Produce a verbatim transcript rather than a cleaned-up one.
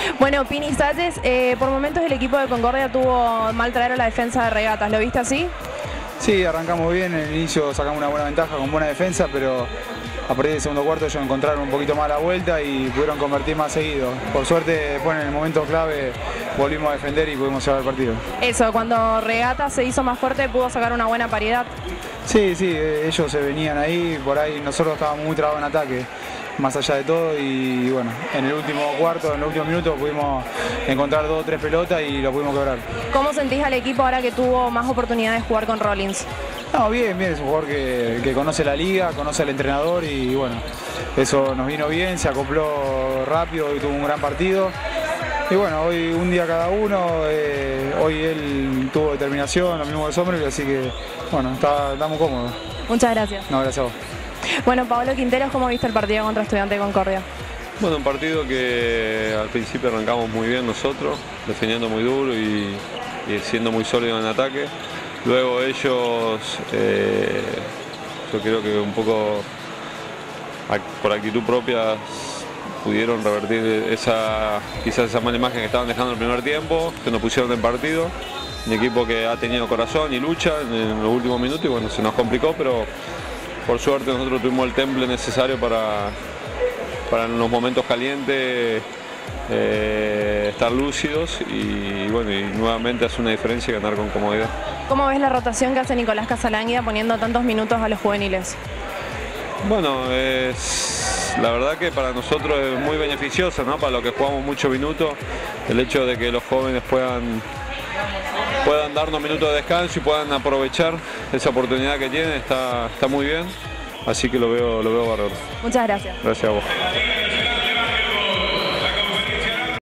Bueno, Pini Salles, eh, por momentos el equipo de Concordia tuvo mal traer a la defensa de Regatas, ¿lo viste así? Sí, arrancamos bien, en el inicio sacamos una buena ventaja con buena defensa, pero a partir del segundo cuarto ellos encontraron un poquito más la vuelta y pudieron convertir más seguido. Por suerte, después en el momento clave volvimos a defender y pudimos llevar el partido. Eso, cuando Regatas se hizo más fuerte, pudo sacar una buena paridad. Sí, sí, ellos se venían ahí, por ahí nosotros estábamos muy trabados en ataque, más allá de todo, y bueno, en el último cuarto, en los últimos minutos pudimos encontrar dos o tres pelotas y lo pudimos quebrar. ¿Cómo sentís al equipo ahora que tuvo más oportunidades de jugar con Rollins? No, bien, bien, es un jugador que, que conoce la liga, conoce al entrenador y bueno, eso nos vino bien, se acopló rápido y tuvo un gran partido. Y bueno, hoy un día cada uno, eh, hoy él tuvo determinación, lo mismo que Somerville, así que bueno, está, estamos cómodos. Muchas gracias. No, gracias a vos. Bueno, Pablo Quinteros, ¿cómo viste el partido contra Estudiantes de Concordia? Bueno, un partido que al principio arrancamos muy bien nosotros, defendiendo muy duro y, y siendo muy sólidos en ataque. Luego ellos, eh, yo creo que un poco por actitud propia pudieron revertir esa, quizás esa mala imagen que estaban dejando en el primer tiempo, que nos pusieron en partido. Un equipo que ha tenido corazón y lucha en, en los últimos minutos y bueno, se nos complicó, pero por suerte nosotros tuvimos el temple necesario para, para en los momentos calientes eh, estar lúcidos y, bueno, y nuevamente hace una diferencia y ganar con comodidad. ¿Cómo ves la rotación que hace Nicolás Casalánguida poniendo tantos minutos a los juveniles? Bueno, es, la verdad que para nosotros es muy beneficioso, ¿no? Para los que jugamos muchos minutos, el hecho de que los jóvenes puedan, puedan darnos minutos de descanso y puedan aprovechar esa oportunidad que tienen, está, está muy bien, así que lo veo, lo veo bárbaro. Muchas gracias. Gracias a vos.